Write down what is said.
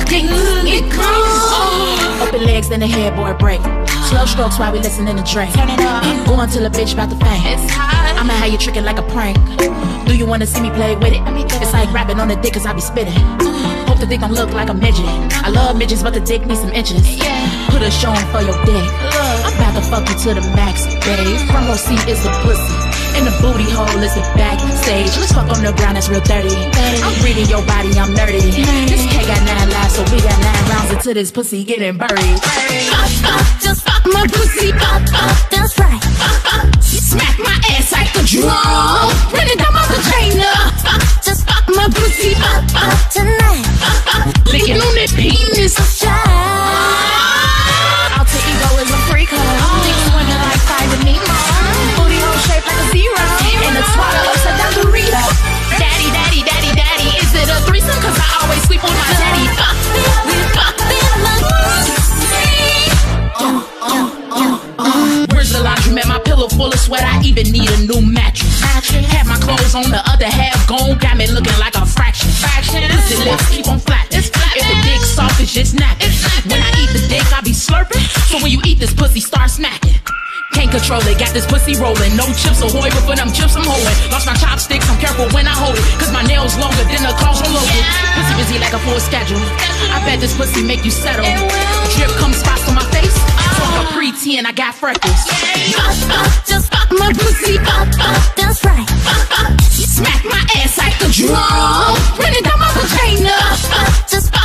It comes. Open legs, then the headboard break. Slow strokes while we listening to Drake. Turn it up. Go until a bitch about to faint. It's hot. I'ma have you tricking like a prank. Do you wanna see me play with it? It's like rapping on the dick cause I be spitting. Hope the dick don't look like a midget. I love midgets but the dick needs some inches. Put a show on for your dick. I'm about to fuck you to the max, babe. Front row seat is the pussy, and the booty hole is the backstage. Let's fuck on the ground, that's real dirty. I'm reading your body, I'm nerdy. This K got 9 lives, so we got 9 rounds until this pussy getting buried. Just fuck my pussy up, that's right. Smack my ass like a drum. Run it down my vagina. Just fuck my pussy up tonight. Licking on that penis. Alter ego is a freak hoe. Things swimming like fire Nemo. Booty hole shaped like a zero. And the swatter upside down Dorito. Daddy, daddy, daddy, daddy. Is it a threesome? Cause I always sleep on my daddy. Where's the laundromat? My pillow full of sweat. I even need a new mattress. Have my clothes on, the other half gone. Got me looking like a fraction. Pussy lips keep on flat. If the dick soft, it's just napping. When I eat the dick, I be slurping. So when you eat this pussy, start smacking. Can't control it, got this pussy rolling. No chips ahoy, but for them chips I'm holding. Lost my chopsticks, I'm careful when I hold it. Cause my nails longer than the calls are loaded. Pussy busy like a full schedule. I bet this pussy make you settle. Drip comes spots on my face. So I'm a pre-10, I got freckles. Just fuck my pussy up, that's right. Smack my ass like a drum. Run it down my vagina. Just fuck